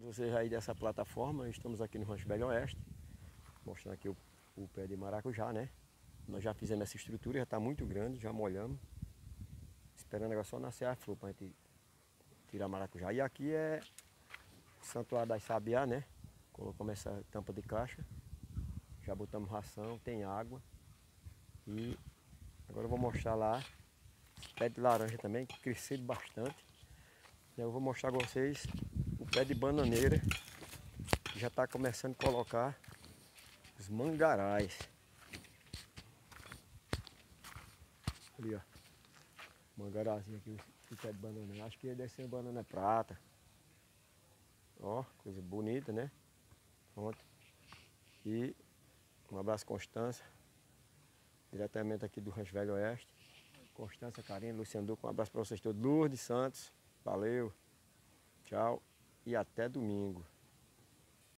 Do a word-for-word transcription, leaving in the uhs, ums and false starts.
vocês aí dessa plataforma. Estamos aqui no Rancho Velho Oeste, mostrando aqui o, o pé de maracujá, né? Nós já fizemos essa estrutura, já está muito grande, já molhamos. Esperando agora só nascer a flor para a gente tirar maracujá. E aqui é Santuário das Sabiá, né? Colocamos essa tampa de caixa. Já botamos ração, tem água. E agora eu vou mostrar lá esse pé de laranja também, que cresceu bastante. Eu vou mostrar para vocês o pé de bananeira, que já está começando a colocar os mangarais. Ali, ó. Mangarazinho aqui, o pé de bananeira. Acho que deve ser banana prata. Ó, coisa bonita, né? Pronto. E um abraço, Constância. Diretamente aqui do Rancho Velho Oeste. Constância, Karina, Luciano Duque, um abraço para vocês todos. Lourdes Santos, valeu, tchau e até domingo.